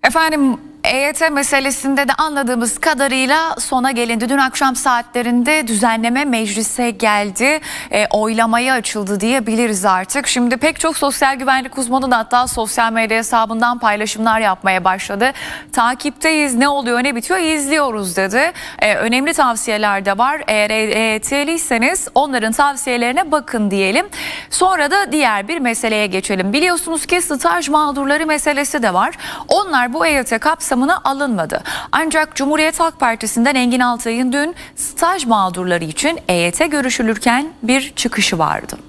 Efendim, EYT meselesinde de anladığımız kadarıyla sona gelindi. Dün akşam saatlerinde düzenleme meclise geldi. Oylamaya açıldı diyebiliriz artık. Şimdi pek çok sosyal güvenlik uzmanı da hatta sosyal medya hesabından paylaşımlar yapmaya başladı. Takipteyiz, ne oluyor ne bitiyor izliyoruz dedi. Önemli tavsiyeler de var. Eğer EYT'liyseniz onların tavsiyelerine bakın diyelim. Sonra da diğer bir meseleye geçelim. Biliyorsunuz ki staj mağdurları meselesi de var. Onlar bu EYT kapsamına alınmadı. Ancak Cumhuriyet Halk Partisi'nden Engin Altay'ın dün staj mağdurları için EYT görüşülürken bir çıkışı vardı.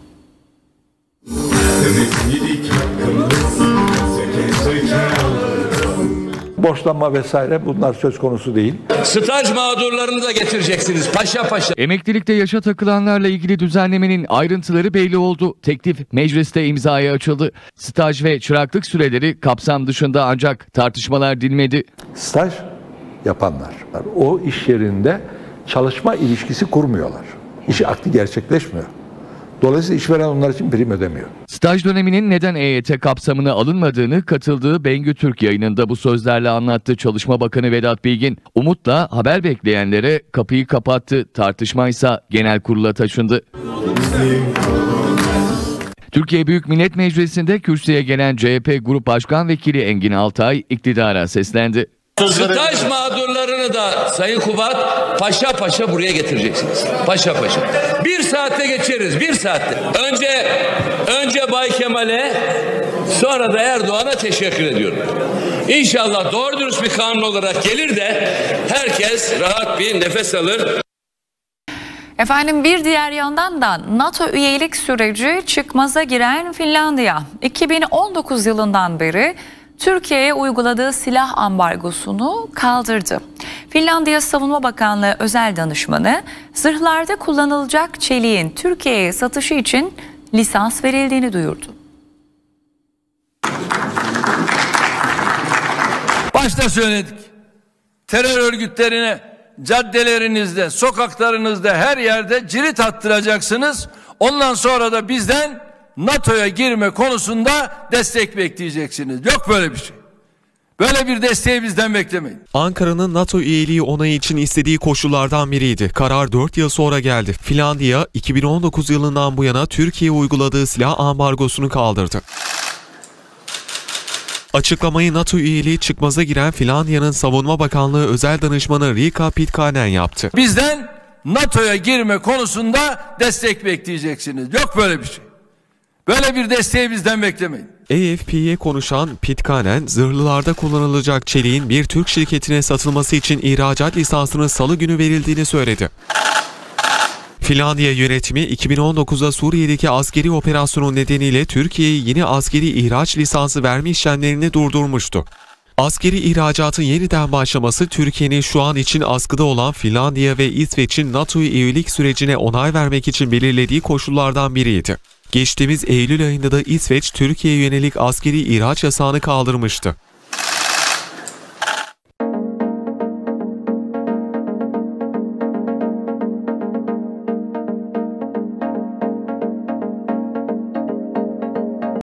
Borçlanma vesaire bunlar söz konusu değil. Staj mağdurlarını da getireceksiniz paşa paşa. Emeklilikte yaşa takılanlarla ilgili düzenlemenin ayrıntıları belli oldu. Teklif mecliste imzaya açıldı. Staj ve çıraklık süreleri kapsam dışında ancak tartışmalar dinmedi. Staj yapanlar o iş yerinde çalışma ilişkisi kurmuyorlar. İş akdi gerçekleşmiyor. Dolayısıyla işveren onlar için prim ödemiyor. Staj döneminin neden EYT kapsamına alınmadığını katıldığı Bengü Türk yayınında bu sözlerle anlattı. Çalışma Bakanı Vedat Bilgin, umutla haber bekleyenlere kapıyı kapattı. Tartışmaysa genel kurula taşındı. Türkiye Büyük Millet Meclisi'nde kürsüye gelen CHP Grup Başkan Vekili Engin Altay iktidara seslendi. Staj mağdurlarını da Sayın Kubat paşa paşa buraya getireceksiniz. Paşa paşa. 1 saatte geçeriz, 1 saatte. Önce Bay Kemal'e, sonra da Erdoğan'a teşekkür ediyorum. İnşallah doğru dürüst bir kanun olarak gelir de herkes rahat bir nefes alır. Efendim, bir diğer yandan da NATO üyelik süreci çıkmaza giren Finlandiya 2019 yılından beri Türkiye'ye uyguladığı silah ambargosunu kaldırdı. Finlandiya Savunma Bakanlığı özel danışmanı zırhlarda kullanılacak çeliğin Türkiye'ye satışı için lisans verildiğini duyurdu. Başta söyledik. Terör örgütlerine caddelerinizde, sokaklarınızda, her yerde cirit attıracaksınız. Ondan sonra da bizden NATO'ya girme konusunda destek bekleyeceksiniz. Yok böyle bir şey. Böyle bir desteği bizden beklemeyin. Ankara'nın NATO üyeliği onayı için istediği koşullardan biriydi. Karar 4 yıl sonra geldi. Finlandiya 2019 yılından bu yana Türkiye'ye uyguladığı silah ambargosunu kaldırdı. Açıklamayı NATO üyeliği çıkmaza giren Finlandiya'nın Savunma Bakanlığı özel danışmanı Riikka Pitkanen yaptı. Bizden NATO'ya girme konusunda destek bekleyeceksiniz. Yok böyle bir şey. Böyle bir desteği bizden beklemeyin. AFP'ye konuşan Pitkanen, zırhlılarda kullanılacak çeliğin bir Türk şirketine satılması için ihracat lisansının salı günü verildiğini söyledi. Finlandiya yönetimi 2019'da Suriye'deki askeri operasyonu nedeniyle Türkiye'ye yeni askeri ihraç lisansı verme işlemlerini durdurmuştu. Askeri ihracatın yeniden başlaması Türkiye'nin şu an için askıda olan Finlandiya ve İsveç'in NATO'ya üyelik sürecine onay vermek için belirlediği koşullardan biriydi. Geçtiğimiz Eylül ayında da İsveç, Türkiye'ye yönelik askeri ihraç yasağını kaldırmıştı.